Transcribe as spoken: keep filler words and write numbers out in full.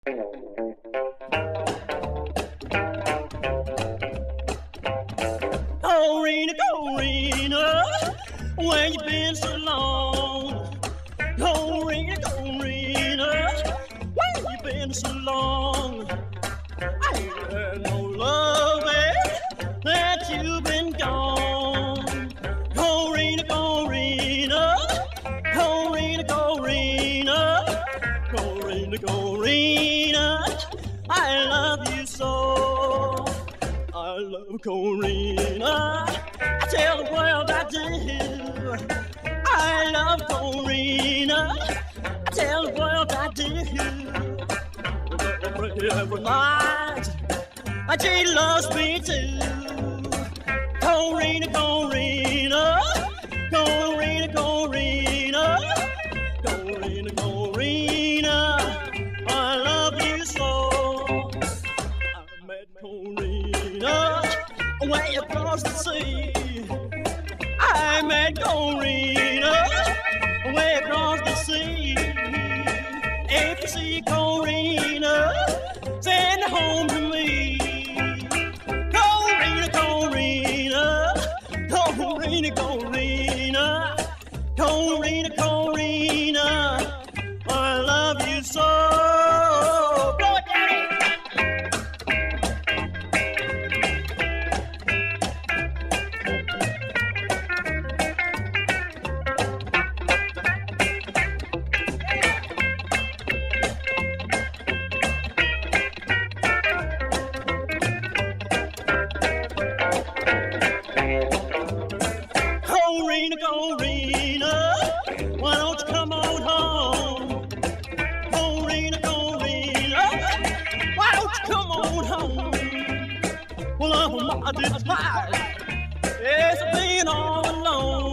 Corina, Corina, where you been so long? Corina, Corina, where you been so long? I ain't heard no loving that you've been gone. Corina, Corina, Corina, Corina, Corina, Corina, I love you so. I love Corina. I tell the world I do. I love Corina. I tell the world I do. Every night, and she loves me too. Corina, Corina, Corina, Corina, Corina, Corina, I love you so. I met Corina way across the sea. I met Corina way across the sea. If you see Corina, send her home to me. Corina, Corina, Corina, Corina, Corina, Corina, I love you so. Blow it, Daddy. Corina, Corina, why don't you come on home? Corina, Corina, why don't you come on home? Well, I'm mighty tired, yes, I've been all alone.